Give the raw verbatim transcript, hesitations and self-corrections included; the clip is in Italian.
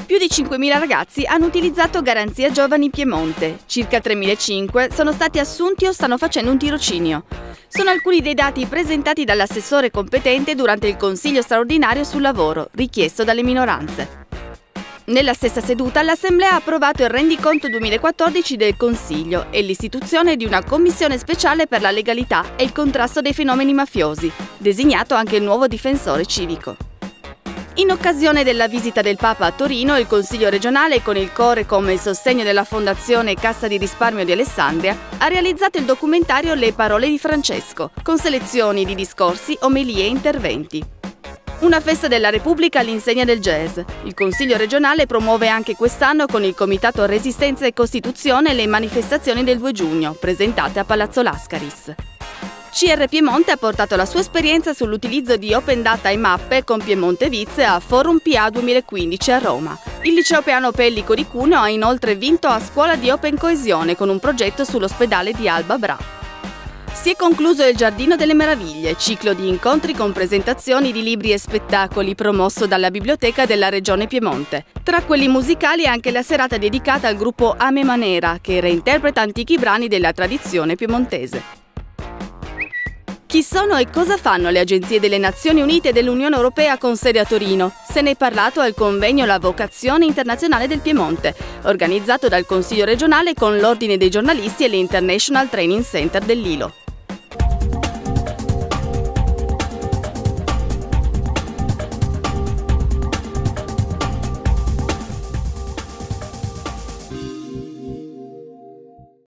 Più di cinquemila ragazzi hanno utilizzato Garanzia Giovani Piemonte. Circa tremilacinquecento sono stati assunti o stanno facendo un tirocinio. Sono alcuni dei dati presentati dall'assessore competente durante il Consiglio straordinario sul lavoro, richiesto dalle minoranze. Nella stessa seduta l'Assemblea ha approvato il rendiconto duemilaquattordici del Consiglio e l'istituzione di una commissione speciale per la legalità e il contrasto dei fenomeni mafiosi, designato anche il nuovo difensore civico. In occasione della visita del Papa a Torino, il Consiglio regionale, con il Corecom e il sostegno della Fondazione Cassa di Risparmio di Alessandria, ha realizzato il documentario Le parole di Francesco, con selezioni di discorsi, omelie e interventi. Una festa della Repubblica all'insegna del jazz. Il Consiglio regionale promuove anche quest'anno con il Comitato Resistenza e Costituzione le manifestazioni del due giugno, presentate a Palazzo Lascaris. C R Piemonte ha portato la sua esperienza sull'utilizzo di Open Data e mappe con Piemonte Viz a Forum P A duemilaquindici a Roma. Il Liceo Peano Pellico di Cuneo ha inoltre vinto a Scuola di Open Coesione con un progetto sull'ospedale di Alba Bra. Si è concluso il Giardino delle Meraviglie, ciclo di incontri con presentazioni di libri e spettacoli promosso dalla Biblioteca della Regione Piemonte. Tra quelli musicali anche la serata dedicata al gruppo Ame Manera, che reinterpreta antichi brani della tradizione piemontese. Chi sono e cosa fanno le agenzie delle Nazioni Unite e dell'Unione Europea con sede a Torino? Se ne è parlato al convegno La Vocazione Internazionale del Piemonte, organizzato dal Consiglio regionale con l'Ordine dei giornalisti e l'International Training Center dell'I L O.